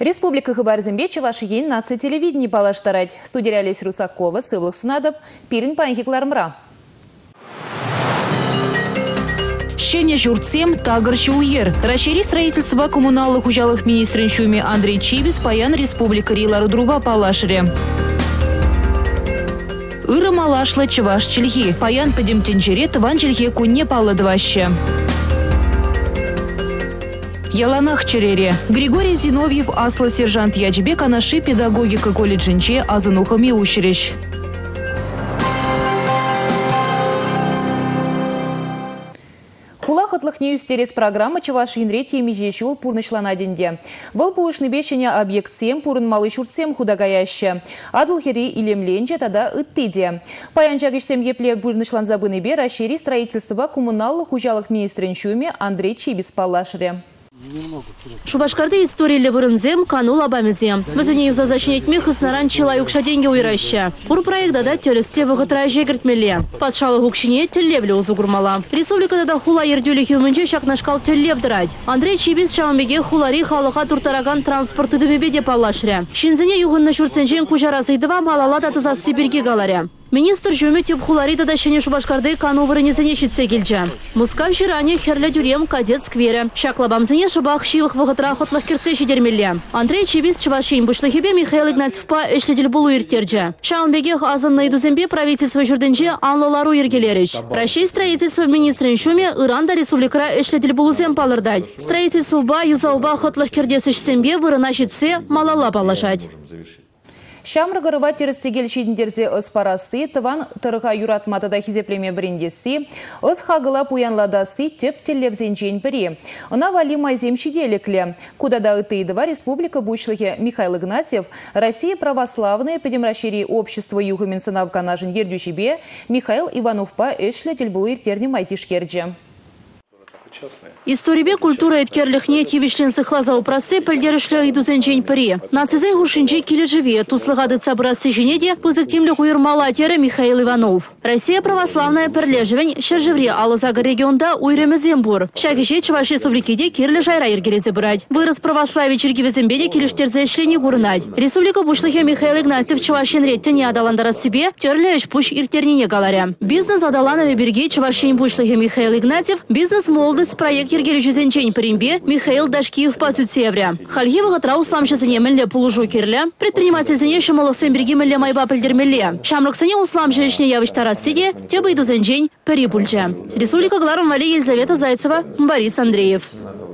Республика Хабар-Зембе Чувашиен наци телевидение палаштарать. Студия Олеся Русакова, Сывлах Сунадоб, Пирин Панхиклармра. Щене журцем тагырчы уер. Расшири строительство коммуналных ужалых министринчуми Андрей Чибис паян Республика Рилару Друба палашыре. Ыры малашла Чуваш чельги. Паян подемтенчере тыван чельге кунне палладываще. Яланах черере. Григорий Зиновьев асла сержант Ячбек анаши педагогика колледжинче азанухами учрещ. Хулахатлых неюстерес программа Чувашинре темижечул пурнышлана денде. Выл пуышны бешене объект 7 пурын малый шуртсем худагаяще. Адлхери илемленже тада ыттыде. Паянчагишсем епле пурнышлан забыны бе расшири строительство коммуналных ужалых министринчуме Андрей Чибис палашыре. Шубашкарды истории вырынзем, канул абамезем. Вызынеев за зачинять мех иснаран челаюкша деньги уйраща. Пур проект дада телесте выготра жегертмеле. Подшалы гукшине телевле узугурмала. Республика дада хула ердюли хюмынче шакнашкал телев драть. Андрей Чибис шамбеге хулари халыха туртараган транспорты дымебеде палашря. Шинзене югынна шурценчен кужарасыйдыва малала татыза Сибирге галаря. Министр жөмі теп хулари дадащене Шубашкарды кану вырынезене шитсе келчі. Мускав жиране херлі дюрем кадет сквере. Шаклабамзене шыбақ шивых вғытра хотлық керце шедермелі. Андрей Чибис Чувашин бұшлығыбе Михаил Игнатьевпа эшледіл бұлу иртерджі. Шаунбегех азынна идузембе правительство жүрдінже анлолару ергелеріш. Рашей строительство министрин шуме Иранда республикара эшледіл бұлузем палырдать. Строительство ба юзауба хотлық кердесішсембе вырына шитсе малала палашать. Шамрыгырыва терістегел шедіндерзе ұс парасы, тыван тұрға юратматыда хизеплеме біріндесі, ұс хағыла пуянладасы теп телевзенжен бірі. Она вали майзем шеделіклі. Кудада ұтыйдыва республика бұшлығы Михаил Игнатьев, Россия православная педемрашири общество юғымен сынавканажын ердюшібе, Михаил Ивановпа эшлі телбулы иртерні майтишкерджі. Историбе культура эткерлихне тивишлен сыхлаза упрасы пальдерышлы идузенчень пари. Нацизей гушинче килежеве туслыгады цабрасы женеде пузыктимлих уйрмала тера Михаил Иванов. Россия православная перлежевень шержевре алызага регионда уйремезембур. Шагише Чуваш республикиде кирлі жайра ергелезе брать. Вырос православие чергивезембеде килештерзе эшлени гурнать. Республика бушлыхе Михаил Игнатьев Чувашин ретте адаландара себе терлі эшпуш иртернине галаря. Бизнес адаланове берге Чувашин бушлыхе Михаил Игнатьев бизнес молодость проект ергележезенчень паримбе Михаил Дашкиев пасуцевря. Хальевага траусламшезене мэлле полужу кирля, предпринимательзене шамалықсен берегемелле майба пельдермелле. Шамрыксене усламшезешне явыштарасыде, тебе идузенчень парипульча. Республика Гларом Вали Елизавета Зайцева, Борис Андреев.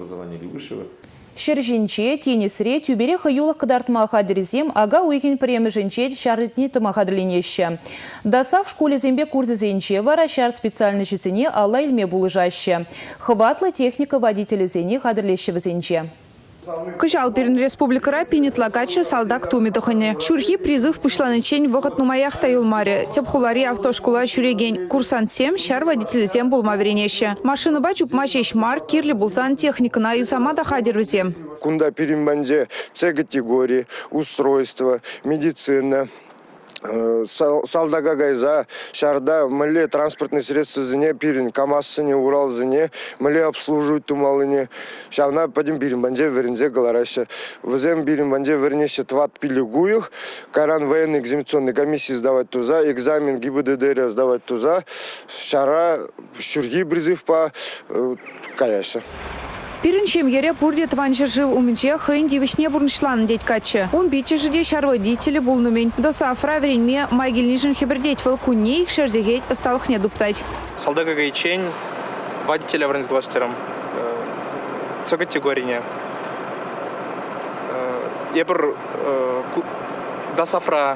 Шержинче, тенисре, тюбереха юлах кадартма хадерезем, ага уйхин премы женче, шарлетни тамахадрлинеще. Даса в школе зембе курсы зенче, вара шар специальной чесене, алла ильме булыжаще. Хватла техника водителя зене хадрлещего зенче. Кышал перен республикара пинет лагачы салдак тумитохане. Шурхи призыв пушланычень вохот нумаях тайылмаре. Тепхулари автошкола шуреген. Курсант 7, шар водитель 7 был маверенеще. Машина бачуп мачеш мар, кирли булсан техника на юсамада хадервзе. Кунда переманже С-категории, устройство, медицина. Салдага гайза, шарда, мэле транспортные средства зене, пирин, КамАЗ-сыне, Урал-зене, мэле обслуживают тумалыне. Шавна падим бирим банже верензе галараща. Везем бирим банже вернеще тват пилигуях, каран военной экзаменационной комиссии сдавать туза, экзамен ГИБДД сдавать туза, шара, шурги призыв по каяша. Пиринчем ере пурде тванчержив умче хын дивишне бурнышлан деть качы. Он биче жиде шар водители булнумень. До сафра вреньме майгельнижен хибердеть волкуней шерзегеть осталхне дуптать. Салдага гайчень водителя врен с двастером. С-категории. Ебр до сафра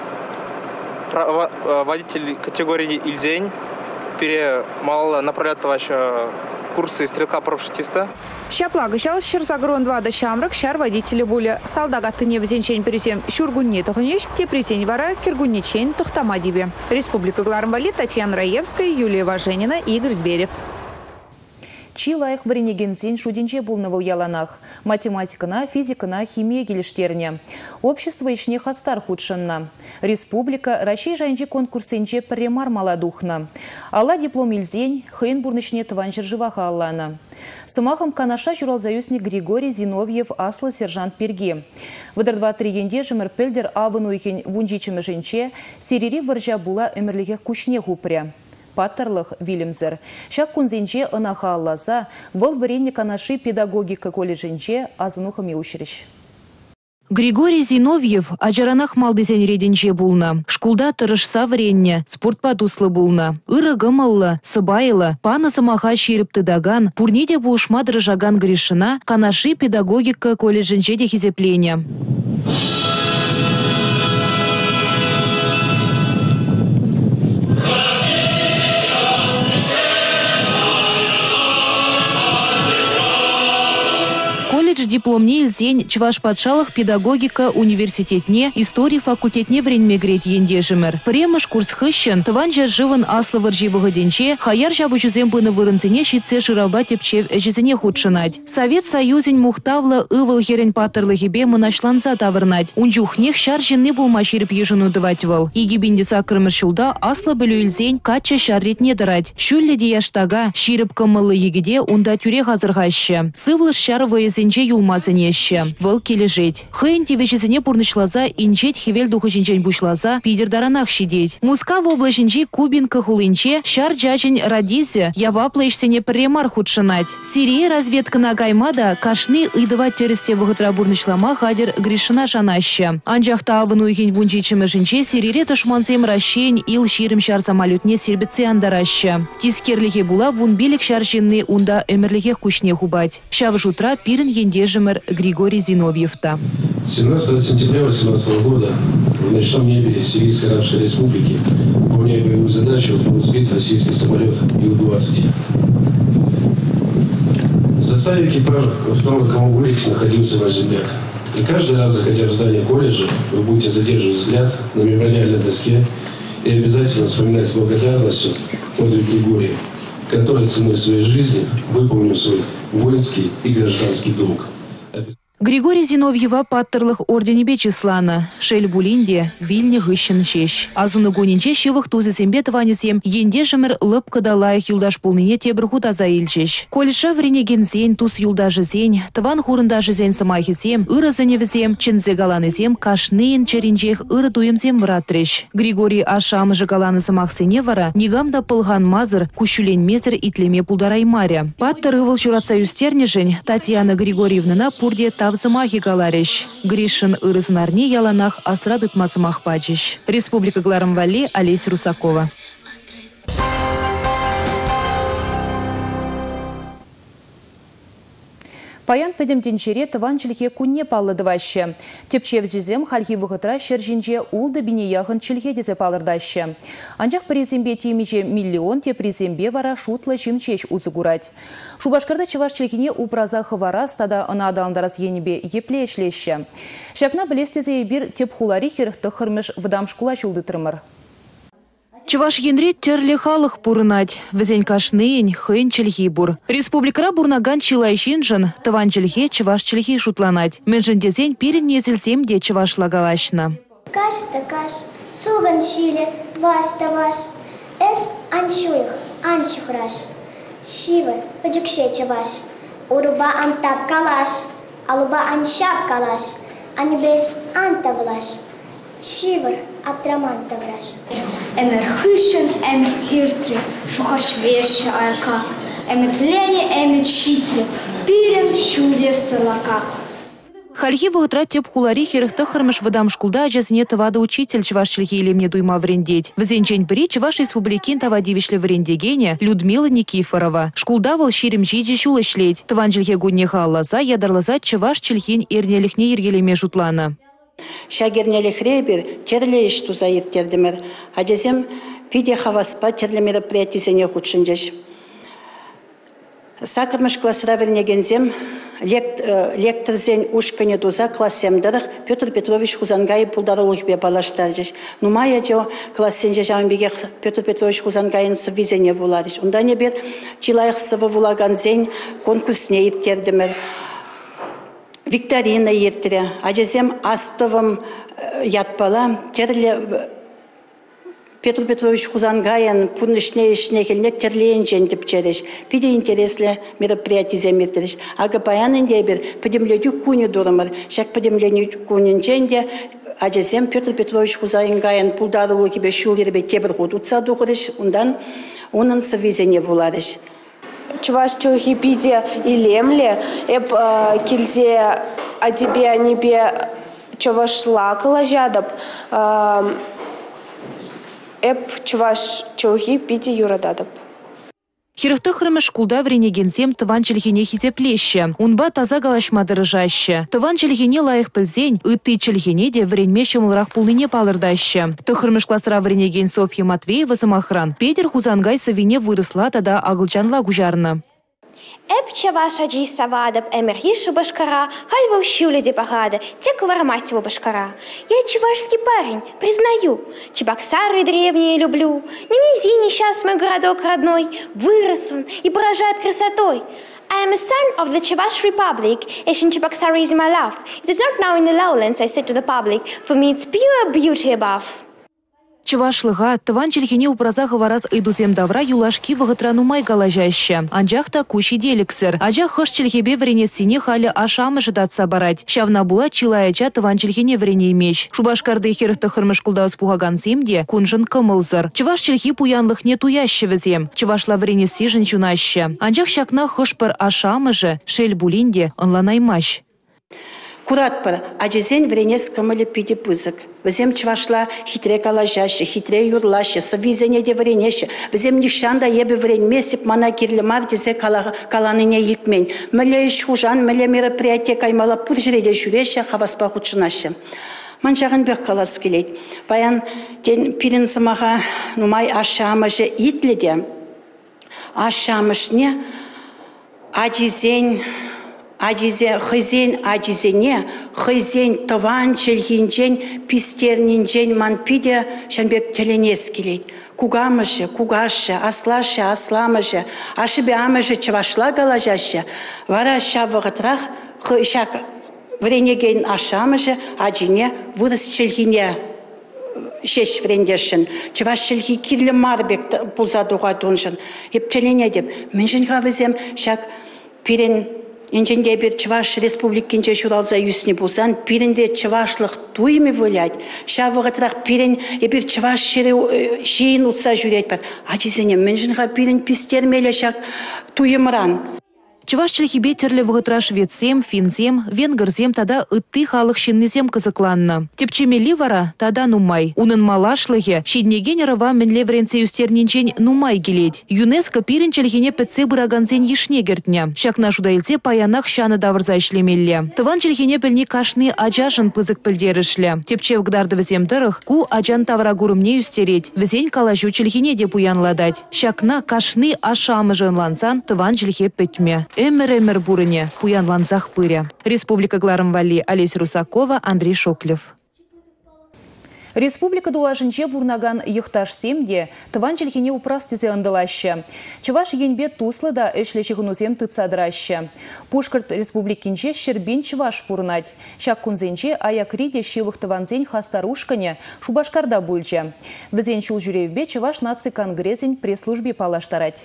водитель категории Ильзень перемал направлять ваша курсы стрелка-парашютиста. Шапла гащал шерзагрон 2 до шамрак шар водители буля. Салдагаты не взенчень пересем шургунне тухнеш, те присень вара киргунничень тухтамадибе. Республика Глармвали, Татьяна Раевская, Юлия Важенина, Игорь Зверев. Чи лайық варенегенсен шуденже булнывыл яланах. Математикана, физикана, химия келіштеріне. Общество ишне хастар худшынна. Республика Россия жанжи конкурсенже премар маладухна. Алла диплом илзень, хейн бурнышне тванжыр живаха аллана. Сымахам канаша журалзаюсник Григорий Зиновьев аслы сержант Перги. Выдар 2-3 енде жымыр пельдер авын уйхен вунжичымы женче, серери варжа була өмірліге кушне хупря. Паттарлых Вильямзер. Шак кунзенче ынаха алласа, выл варенне канаши педагогика колледженче азынухами учрищ. Григорий Зиновьев ажаранах малдызен реденче булна. Шкулда тырышса варенне, спортпа туслы булна. Ыры гымыллы, сыбайылы, паны сымаха ширіпті даган, пурнеде булшма дырыжаган Гришина, канаши педагогика колледженче де хизеплене. Дипломне илзень чваш патшалых педагогика университетне, истории факультетне вренме грет ендежимер. Премыш курс хыщен, тыван жержывын аслы варживығы денче, хаяр жабы жүзем быны вырынзене шитсе жыраба тепчев әжізіне худшынать. Совет Союзень мухтавлы ывыл херен паттырлыгебе мынашланса тавырнать. Унжухнех шар женны булма ширіп ежыну дыватьвал. Игибинде сакрымыр шулда аслы білу илзень кача шарретне дырать. Шүллі деяштага ширіп кымылы егеде унда тюре хазырғашы. Сывлыш шар вăйесенче юлмасынеще. Вăл кележет. Хăйн тивечесене пурнышлаза инчет хевел духăченчен бушлаза пидердаранах шидеть. Муска в облаченче Кубинка хулинче шар жачен радизе яваплаешсене премар худшынать. Сирия разведкана гаймада кашны ыдыва тересте вăхытра бурнышлама хадер Гришина шанаще. Анжахта авын уйхен вунчичемешенче сирире тышмансем ращен ил ширим шар самолетне сирбетсе андараще. Тискерлихе була вунбилик шар женны унда эмерлихе кучне хубать. Шав жутра пирен ендежимер Григорий Зиновьев-та. 17 сентября 2018 года в ночном небе Сирийской Арабской Республики, выполняя боевую задачу, был сбит российский самолет Ил-20. В составе экипажа в том роковом вылете находился ваш земляк. И каждый раз, заходя в здание колледжа, вы будете задерживать взгляд на мемориальной доске и обязательно вспоминать с благодарностью подвиг Григория, который ценой своей жизни выполнил свой воинский и гражданский долг. Григорий Зиновьева паттырлых орденебе числана. Шель булинде вильне гыщен шеш. Азуны гонинче шивых тузы сембе тванесем ендежимер лып кадалайх юлдаш полныне тебрху таза илчеш. Кольша вренеген зень туз юлдажы зень, тван хурындажы зень самайхесем, ыры зеневесем, чензе галанесем, кашнейн черинчех ыры туемсем вратреш. Григорий ашамыжы галаны самахсене вара, нигамда пылган мазыр, кущулен мезер итлеме пулдараймаря. Паттыр ывыл шуратса юстернежень, Татьяна Григорьевна пурде тавзымахи галареш. Гришин ырызнарне яланах асрадытмасымах пачеш. Республика Гларамвали, Олеся Русакова. Паян педемтенчере тыванчылхе кунне паллыдываще. Тепчев зизем хальхи вғытра шержинче улды бинеяхын чылхе дезе палырдаще. Анчах презембе темиче миллион те презембе вара шутлы чинчеш узыгурать. Шубашкарда чеваш чылхине упраза хывара стада ынадалындарас енебе епле ешлеще. Шакна білестезе ебір теп хулари херыхты хырмыш вдам шкула чулдытырмыр. Чуваш енре терле халық пурынать. Візен кашныйын хын чілхи бур. Республикара бурнаган чилайшинжын, тыван чілхе чуваш чілхи шутланать. Менжін дезен пирен незілсем де чуваш лагалашна. Каш-та каш, сулган чиле, ваш-та ваш. Эс анчуих, анчухраш. Шивы, падюкше чуваш. Уруба антап калаш, алуба аншап калаш. Анибес антавлаш. Шивыр, аптраман тавраш. Эмер хышен, эмер хиртри, шухаш вещи айка. Эмер тлени, эмер читри, пирен чулер стырлака. Хальхи вғытра теп хулари херыхты хырмыш вадам шкулда ажазіне тавады учитель чваш чілхи илемне дуйма врендеть. Візенчен бірі чваш республикин тавадивишлі врендегене Людмила Никифорова. Шкулда выл ширим жиджи шулы шлеть. Таван чілхе гуднеха аллаза, ядарлаза чваш чілхин ернеліхне ергелеме жутлана. Шагернелих ребер терлеиш тузаир тердемер. Ажазем пиде хаваспа терле мероприятие худшинжеш. Сакырмыш классра вернегензем лекторзен ушкане дуза классемдерах Петр Петрович Хузангай пулдарулых бе балаштарыш. Ну мая жо классенже жамбеге Петр Петрович Хузангайын визене вуладыш. Унда не бер чилайх сывы вулаган зен конкурсне иткердемер. Викторина ертіре. Ажезем астывым ятпала. Терле Петр Петрович Хузангайын пунышне ишне келне терлейін жендіп череш. Пиде интереслі мероприятие земертереш. Ага паянын дебір подемледу куни дурамар. Шак подемлену кунин женде ажезем Петр Петрович Хузангайын пулдарылу кебе шулербе тебір худутса духыреш. Ундан onun savizene vularış. Чувашчу хипиде и лемле, кильде а тебе небе чувашла калажадап, чуваш чухи пиде юрададап. Хирыхты хырмыш кулда вренегензем тыван челхине хитеплеще. Унба таза галашмадырыжаще. Тыван челхине лайық пілзен, үтті челхине де вренме шымылырақ пулныне палырдаще. Тыхырмыш классыра вренеген Софья Матвеева замахран. Петер Хузангай савине вырысла тада агылчанла гужарны. Чаваш аджи савадап эмерхишу башкара, хальва ущуля де пагада, теку варамативу башкара. Я чувашский парень, признаю, чебоксары древние люблю. Не вези несчаст мой городок родной, вырос он и поражает красотой. I am a son of the Chavash Republic. Asian Cheboksary is my love. It is not now in the lowlands, I said to the public. For me it's pure beauty above. Чывашлыға тыван челхине упраза хывараз ыдузем давра юлашки вғытрану май галажаще. Анжақта куши деліксір. Ажа хыш челхебе вренесіне халі ашамы жыдатса барать. Шавна була чилаяча тыван челхине врене меч. Шубашкарды херыхты хырмыш кулдауыз пуғаган земде кунжын кымылзыр. Чываш челхи пуянлық не туяще візем. Чывашла вренесі жын чунаще. Анжақ шакна хышпыр ашамы жы шел булинде ынланаймаш. Куратпар, ажезен вренес кымылы пиде пызык. Візем чвашла хитре калажаще, хитре юрлаще, савизене де вренеше. Візем нишанда ебе вренмесіп мана кирлі мардезе каланыне илтмен. Міле іш хужан, міле мероприятие каймала пұржыреде жүреше, хаваспа худшынаще. Манчағын бек калас келейд. Баян ден пирін сымаға нумай ашамыжы итледе. Ашамышне хызен ажизене, хызен тыван челхинчен, пистернинчен манпиде шанбек теленес келейд. Кугамыжы, кугашы, аслашы, асламыжы, ашыбе амыжы чывашла галажашы, вара шавығытрах хышак вренеген ашамыжы, ажине вырыс челхине шеш врендешін. Чываш челхи кирлі марбек пулзадуға дуншын. Еп телене деп, мен жынға візем шак пирен Инженде бір Чываш республикинче шуралза юсне булсан, пиренде чывашлық туйме вылять. Шавығытырақ пирен бір Чываш шейін ұтса жүрет бар. Ачизене, мен жынға пирен пистермелі шак туйымыран. Чываш челхибе терлі вғытра шведсем, финзем, венгерзем тада ытты халық шиннезем кызыкланны. Тепчемели вара тада нумай. Унын малашлығы шиднеген рыва менле вренце юстернинчен нумай келет. ЮНЕСКО пирен челхине пэтсе бұраганзен ешне гертня. Шакна шудайлзе паянақ шаны давырза ішлемелле. Тыван челхине пілні кашны ажашын пызык пілдерішлі. Тепче вгдарды візем дырық, ку ажан тавра гурымне юстерет. Візен калажу челхине де пуянладать. Шакна кашны ашамы жынлансан тыван челхе пэтме. Эмер бурыне, пуянланзах пыря. Республика Гларымвали, Олесь Русакова, Андрей Шоклев. Республика дулашынче бурнаган йыхташ семде, тыван челхине упрастезе ындылаще. Чываш енбе туслыда эшлече гынузем тыцадыраще. Пушкарт республикинче щербин чываш пурнать. Шак кунзенче аякриде шивых тыванзень хастарушкане Шубашкарда бульче. Візен шул жүревбе чываш наци конгрезень пресс-службе палаштарать.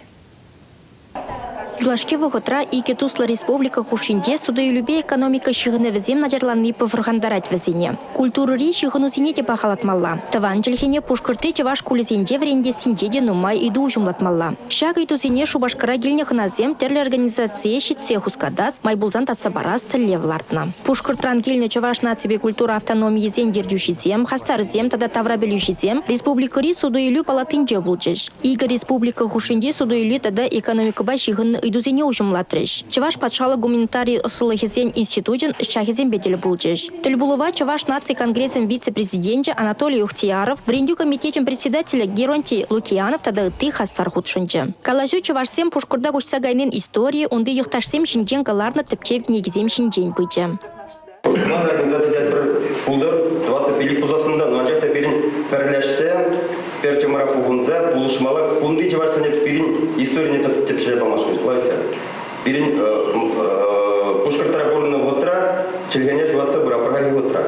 Юлашке вғытра ике туслы республика хушинде суды любе экономика шығыны візем надерланми пұфырғандарат візене. Культуры шығыну зене де бағалатмалла. Тыван жылхене пушкырты чываш кулезенде вренде синде де нумай иду жұмлатмалла. Шаг иту зене Шубашкара гелне хыназем терлі организация щитсе хускадас майбулзан татса барас тілле влартна. Пушкыртран гелне чываш нацибе культура автономии зем дердюшизем, хастарзем тада таврабелюшизем, республикари суды илю палатынже булчыш. Ига республика хушинде суды илю тада экономика ба шығын ыйдузене ужумлатрыш. Чаваш патшалы гуманитарий ысылыхизен институтын шахизен бетелі булчыш. Тыльбулува Чаваш наций конгрессен вице-президенте Анатолий Ухтияров, Брендю комитетен председателя Геронтий Лукьянов тада ты хастар худшынчы. Калажу Чавашсем пушкурда гушса гайнен истории, онды юхташсем шинчен галарна тыпчев негизем шинчен бычы. Организация пулдар 25 пузасында, но ачакта берин перлешсе, перчемара пугунза, пулушмала, кунды Чавашсене берин историяны тепшеле бамашкы. Лайта. Берин пушкартара болны утра, челгене жуатса бурапраги утра.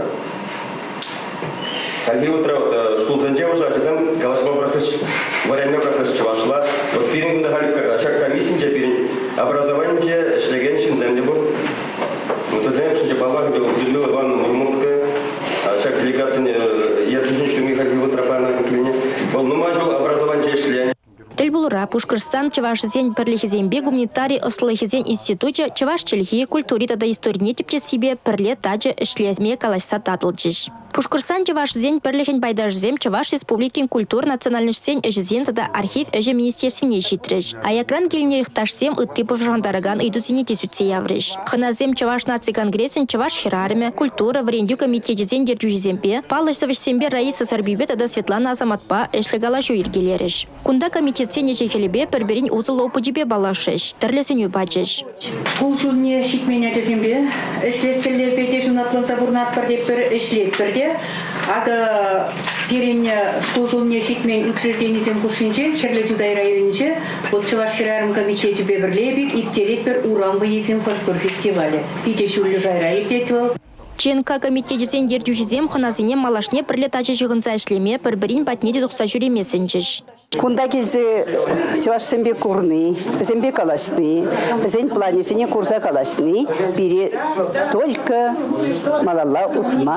Хаги утра школ занже уже, атизам калашма брахыш, варяня брахыш Чавашла. Вот берин гунда шак комиссинже берин образование шлегеншин земле был. Мы знаем, что Балага Людмила Ивановна Мурманская, шаг делегации, я думаю, что Михаил Тропана волномажил образование шления. Тельбулура Пушкарстан Чавашзен перлихизенбе гуманитарий ослыхизен институте Чаваш челхи культури тада истории типче себе перле таче шлезме калашса татылчиш. Пушкарстан Чавашзен перлихин байдажзем Чаваш республикин культур национальностен эжзен тада архив эже министерстве щитреш. А якран келне их ташсем ытты пожандараган идузине тесутсе явреш. Ханазем Чаваш наций конгрессен Чаваш хирарме культура Брендю комитетезен дерджузембе палышсовещембе Раиса Сарбибе тада Светлана Азаматпа эшлегалашу иргелереш. Кунда комитет Сене жехелебе перберин узыл опудибе балашеш, терлесеню бачеш. Кулшулне шитменя тезембе, эшлестелле пете шунатлан сабурнат перде пер эшлеп перде, ага перен кулшулне шитмен учреждениесен кушинче, Черлечудай районинче, вот Чаваш хирарым комитете беберлебик, иттерет пер урамбы есен фольклор фестивале. Пите шулле жайра иктетвал. ЧНК комитетен дердюжизем хоназине малашне перлетачы жығынса эшлеме перберин батнеде дұқса жүремесенчеш. Кунда келзе Чаваш сембе курны, зембе калашны, зен планесене курса калашны, бире только малалла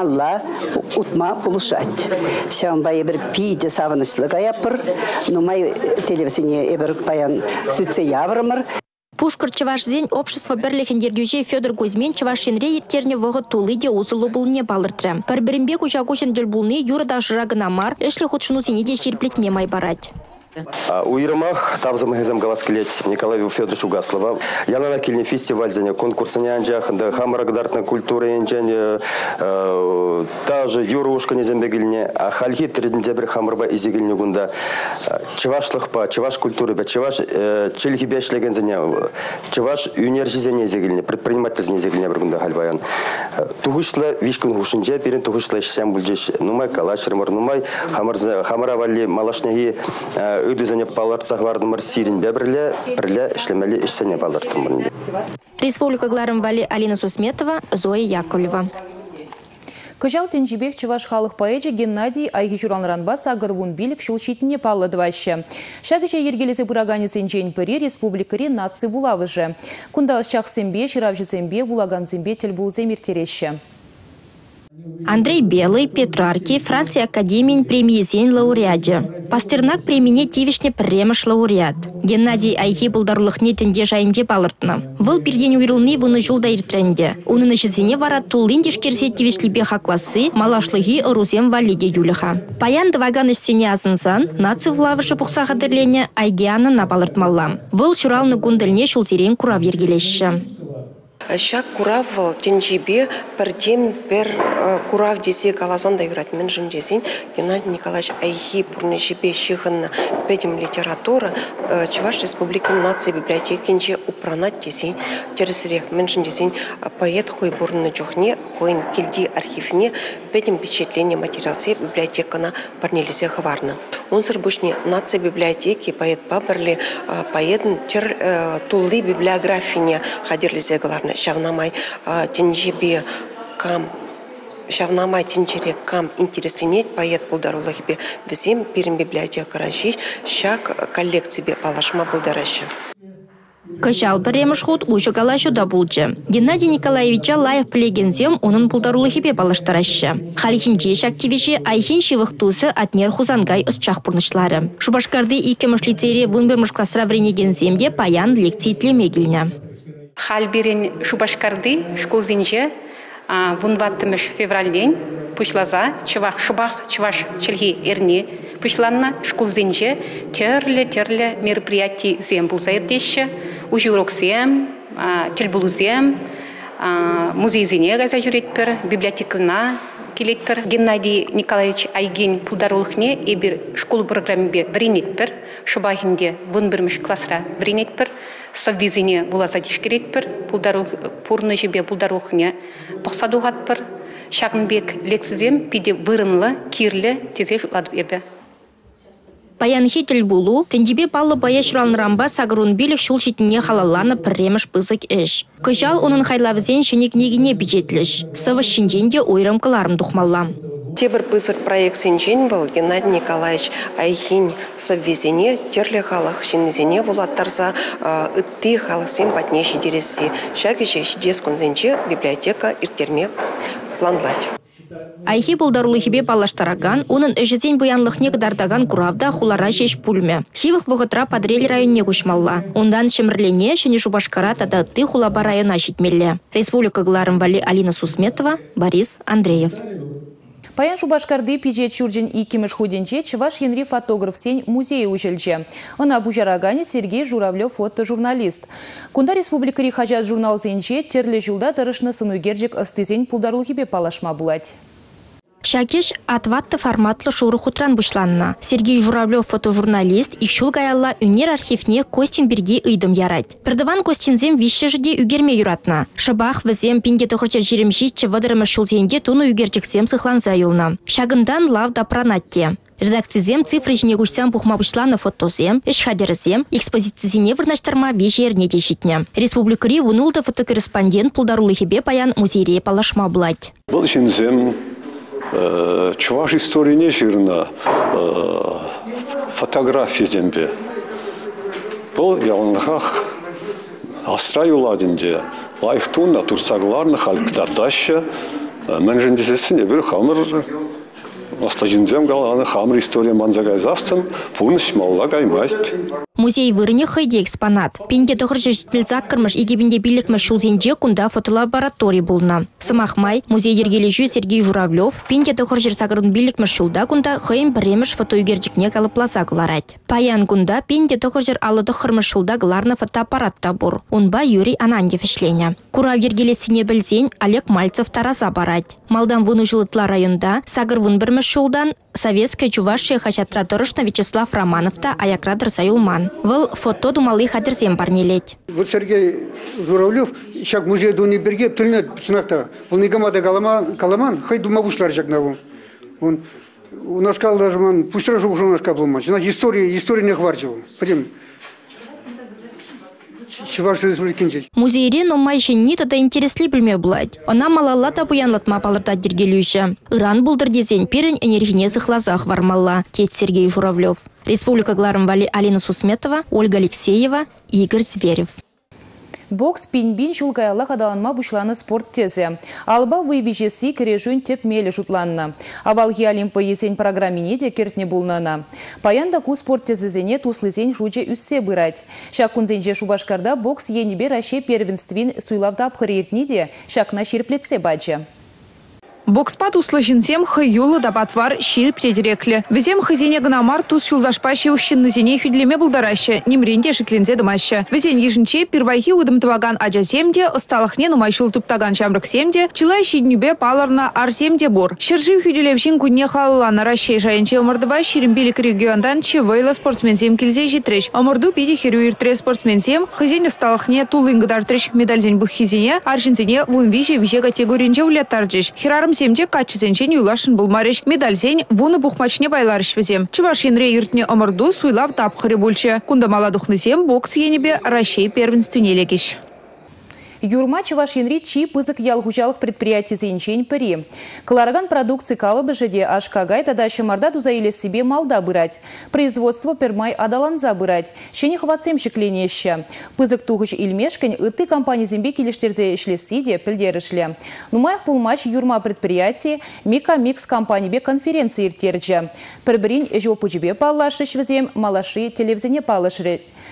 утма пулушать. Шамба ебер пиде савынышлыга япыр, но май телевизине ебер паян сүтсе яврымыр. Пушкар Чавашзен общество берлихен дергюже Федор Кузьмин Чавашенре ертерне вғы тулыде узылы булне балыртыры. Парберімбек учакушен дөлбулны юрада жырагынамар, эшлі худшыну сенеде шерплетме май барать. У Ермах тавзам гезам галаскелет Николаю Федоровичу Гаслова. Я на накильный фестиваль занял конкурсы нянджах, да хамарагдартна культура нянджань, та же юрушка не зембегильне, а хальхи тридентябрь хамарба изигильне гунда. Чаваш лахпа, чаваш культуры, чаваш чельхи бешлеген занял, чаваш университет изигильне, предприниматель изигильне гунда хальбаян. Тухушла вишкун хушинже, перен тухушла шам бульджеш, нумай калашермар, нумай хамаравали малашняги. Өдізіне балартсақ вардымыр сирин бәбірлі, бірлі ішлемелі ішсене балартымыр. Республика Гларым Вали Алина Сусметова, Зоя Яковлева. Кыжал тенжибек Чаваш халық поэджи Геннадий айги журалныранба сағырвун билік шулшитіне палладывашы. Шагыше ергелесе бураганесен жен пыри республикари нации булавыжы. Кунда шақсембе, шыравжысембе, булагансембе тіл булземир тереші. Андрей Белый, Петрарки, Франция Академия премии Зейн лауреаде. Пастернак премине тивишне премыш лауреат. Геннадий айхи булдарлыхне тенде жайынде балыртны. Выл перден уйрылны вуны жулда иртренде. Унын ішізіне вара тулын дешкерсе тивишлибе хакласы, малашлыги ырузем валиде юлиха. Паян дваган істене азынсан, наци влавышы пухса қадырлене айгианы на балыртмалла. Выл чуралны гундылне шултерен курав ергелеші. Шак куравал тенжибе пердем пер курав десе каласан да юрат мен жендесин Геннадий Николаевич айхи пурнежибе шихынна педим литература Чуваш Республики нации библиотекинче упранат десин тересрех мен жендесин поэт хой бурны жохне хойн килди архивне педим впечатление материалсы библиотекана парнелисе хаварна. Он сырбушни нации библиотеки поэт баберли поэт тер тулы библиографине хадирлисе галарна. Шавнамай тенжибе кам, шавнамай тенжире кам интереснее поэт булдарулахибе всем перем библиотека ращиш, шак коллекции палашма булдараща. Кашал премыш худ ушы калашу да булчы. Геннадий Николаевича лайық плегензем onun булдарулахибе палаштараща. Халихинчеш активиши айхин шивықтусы атнер хузангай ысчақ пурнышлары. Шубашкарды икемыш лицере вунбемыш классра вренегенземде паян лекции тлемегильня. Хальберин Шубашкарды школзинже вунваттымыш февральден пушлаза чуваш челги эрни пушланна школзинже терле мероприятий зем булзайрдеші. ужуроксем, телбулузем, музей-зине газа жүретпір, библиотекына келетпір. Геннадий Николаевич Айгин пулдарулықне ебір школу программебе бірінетпір, шубахинде вон бірміш классра бірінетпір, совдизине булазадиш керетпір, пурны жебе пулдарулықне пақсадуғатпір, шағынбек лексізем пиде вырынлы, кирлі тезе жұтладып ебе. Паянхи тілбулу, тендебе палы бая шыралнырамба сағырун билік шул шетіне халаланы пірреміш пызык іш. Күжал оның хайлавызен шенек негіне бюджетліш. Сывы шинженде ойрым кыларым дұқмалла. Тебір пызык проект сенжен был Геннадий Николаевич Айхин соввезене терлі халық жинезене волаттарса үтті халық сен патне шедересі. Шагеше шедес күнзенче библиотека иртерме планлать. Айхи булдарулы хибе палаштараган, унын эжізен буянлықне кдардаган куравда хулара шеш пульме. Шивых вғытра Падрель районне кушмалла. Ондан шемірлене шыне Шубашкара тада ты хулаба района щитмелле. Республика Гларым Вали Алина Сусметова, Борис Андреев. Паян Шубашкарды пиджет чурджин и кимеш худенче чеваш янри фотограф сень музея учельче. Она бужарагане Сергей Журавлев фотожурналист. Кунда республикари хажат журнал зенче терле жылда тарышны сынугерджик ыстызень пулдарлухибе палашма булать. Шакеш атватты форматлы шуры хутран бушланна. Сергей Журавлев фотожурналист, икшул гаялла үнер архивне Костинберге ыйдым ярать. Пердыван Костинзем вище жиде үгерме юратна. Шыбах візем пинде тұқырчар жеремшитче вадырымы шулзенде туны үгерчіксем сықланза юлна. Шагындан лав да пранатте. Редакцизем цифры жіне күшсен бұқма бұшланы фотозем, эшхадерізем, экспозицизине вырнаштарма вежі ерне дешітне. Республикари вунулда фотокорреспондент пулдарулы хебе паян музейре палашма булать. Бұл үшінзем Чуваш история жирна фотография зембе. Бұл ялынғақ астра юладинде лайықтуына турсагларны халықтардашы мен жендесесін ебір хамыр Остажинзем галаны хамыр история манзагай застын пуныш малла гаймаст. Музей вырыне хайде экспонат. Пенде тұғыржы жетпілзак кірміш егебінде билікміш шулзенде күнда фотолабораторий болна. Сымақмай, музей ергележі Сергей Журавлев, пенде тұғыржыр сағырын билікміш шулда күнда хайым біреміш фотоюгерджікне калыпласа кыларать. Паян күнда пенде тұғыржыр алыды қырмыш шулда гыларны фотоаппаратта бұр. Онба Юрий Ананьев ішлене. Курав ергелесіне білзен Олег Мальцев тараза барать. Малдан вуну жылытла районда сағыр вун бірміш шулдан Советская Чувашия хачатра дұрышна Вячеслав Романовта аякрадыр заюлман. Выл фото думалы хадырзем барнелет. Вот Сергей Журавлев, шак музей дуни берге, түлінет сынақта. Бұл негамада каламан, хай думабушлар жакнаву. Он унашкал даже ман, пусть ражу уже унашкал булман. Значит, история не хварчил. Пойдем. Музейре номайши нита да интересли білме бұлайды. Она малалла да буянлатма палырда дергелюші. Иран бұлдыр дезен перін энергине зықлазақ вармалла, тет Сергей Журавлев. Республика Гларым Вали Алина Сусметова, Ольга Алексеева, Игорь Зверев. Бокс пинбин шулкаялла қадаланма бұшланы спорт тезе. Алба выйбежесі кережун теп мелі жұтланна. Авалги олимпы есен программине де кертне бұлнана. Паянда ку спорт тезезене туслызен жуджи үссе бұрать. Шаккунзенже Шубашкарда бокс енебе раще первенствин суйлавда апхырертне де шакна ширплетсе бачы. Бокспат услышинсем хаюлы да батвар ширп тедереклі. Везем хызене гынамар тус юлдашпаще вщиннызене хюдлеме булдараще, немренде шеклензе дымаще. Везен ежінче первайхи удымтываган аджаземде, осталахне нумайшыл туптаган чамрыксемде, чилай шиднюбе паларна арземде бур. Шержи хюделевшин кунне халлана раще жайынче омырдыва ширимбелик региондан чевайла спортсмензем килзе житреш. Омырду пиди херюиртре спортсмензем, хызен осталахне тулынгыдартреш медальзен буххизене, аржинзене вунвиже виже категоринче улеттарджеш. Хирарым семде качызенчен юлашын булмареш. Медальзен вуны бухмачне байларыш везем. Чувашинре иртне омырду суйлав тапхыры бульче. Кунда маладухнызем бокс енебе Россия первенствіне лекеш. Юрма Чувашинри чи пызык ялгучалық предприятий зенчен пыри. Клараган продукции калыбы жеде ашкагай тада шымарда тузаиле себе малда бырать. Производство пермай адаланза бырать. Шене хватсем шекленеща. Пызык тугыч илмешкань ыты компании зембе келештерзе ишлесиде пілдерішле. Нумаях пулмач юрма предприятий Мика-Микс компании бе конференции иртерджа. Перберин жопучбе палашыш везем, малаши телевизионе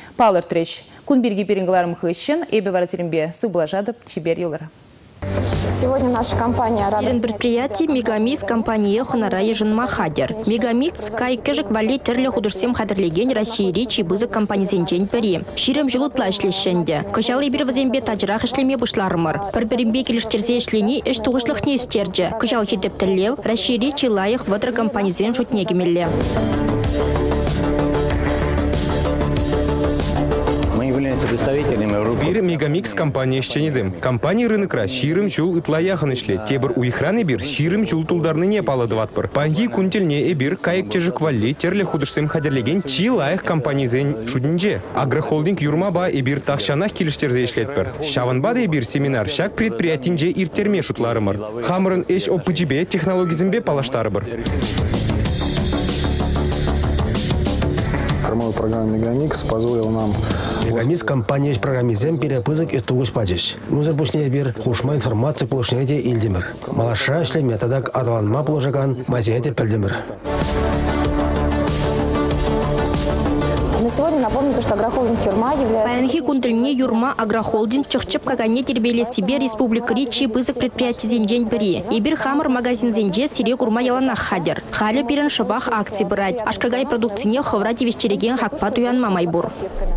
палыртреш. Кунберги перенгларым хыщен, эбе варатеримбе сыблажадып чибер юлара. Сегодня наша компания рада. Предприятие Мегамикс компания хонора ежен махадер. Мегамикс кайкежек вали терле худурсем хадерлеген России речи бызык компания зенчен пери. Ширем жылутла ишлешенде. Кышалы бир вазембе тажрах ишлеме бушлармыр. Пір-бірімбе келіштерзе ишлени іш туғышлық не үстерже. Кышал хитептірлев России речи лайық ватыр компания зен шутнегемелі. Бир Мегамикс компания ищенизем. Компания рынокра ширым чул итлаяхын ишле. Тебір уйхраны бир ширым чул тулдарны не паладыватпыр. Панги кунтельне эбир кайык чежик валли терле худышсем хадерлеген чи лайық компания зен шудинже. Агрохолдинг юрмаба эбир тахшанах келіштерзе ишлетпір. Шаванбада эбир семинар шак предприятинже иртерме шутларымыр. Хамырын эш опыджибе технологизмбе палаштарыбыр. Программа Мегамикс позволила нам... Мегамикс компания программизем перепызык и тугуш падиш. Нузер бушне бир хушма информация полушнеде илдимир. Малаша шле методак адаланма положаган мазиете пельдимир. На сегодня напомню, что агрохолдинг юрма является... Паянхи кунтельне юрма агрохолдинг чықчып кагане тербеле себе республика речи бызык предприятий зенжен пири. Ибир хамыр магазин зенже сирек урма яланах хадер. Хали пирен шабах акции брать. Ашкагай продукцине ховрати вещереген хакпа туян мамайбур.